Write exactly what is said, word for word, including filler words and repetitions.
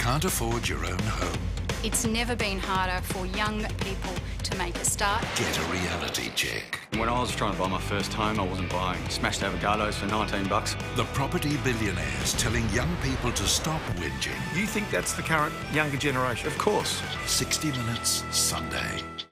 can't afford your own home? It's never been harder for young people to make a start. Get a reality check. When I was trying to buy my first home, I wasn't buying smashed avocados for nineteen bucks. The property billionaires telling young people to stop whinging. You think that's the current younger generation? Of course. sixty minutes Sunday.